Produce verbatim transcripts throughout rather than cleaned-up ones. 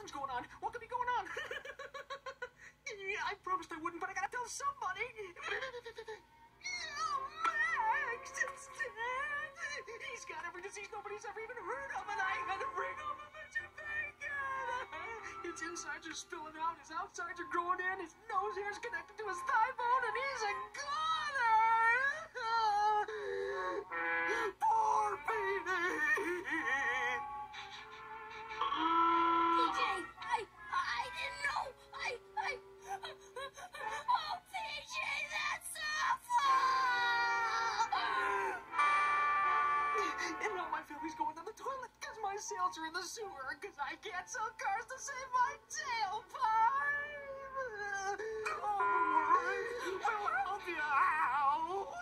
Something's going on. What could be going on? I promised I wouldn't, but I gotta tell somebody. Oh, Max, it's Dad. He's got every disease nobody's ever even heard of, and I had to bring home a bunch of bacon. His insides are spilling out, his outsides are growing in, his nose hair's connected to his thigh bone, and he's a goner. Poor Petey. P J, I, I didn't know. I, I, oh, P J, that's awful. And now my family's going down the toilet because my sales are in the sewer because I can't sell cars to save my tailpipe. Oh, we'll help you out.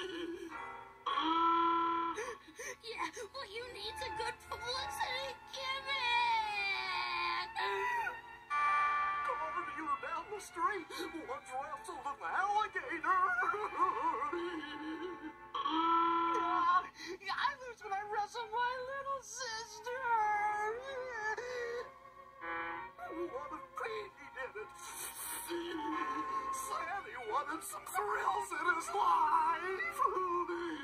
Yeah, well, you need a good publicity gimmick. Come over to you down the street. Once wrestled an alligator. uh, I lose when I wrestle my little sister. What if Petey did it? Sammy wanted some thrills in his life.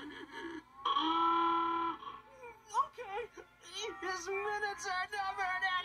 Okay, his minutes are numbered out.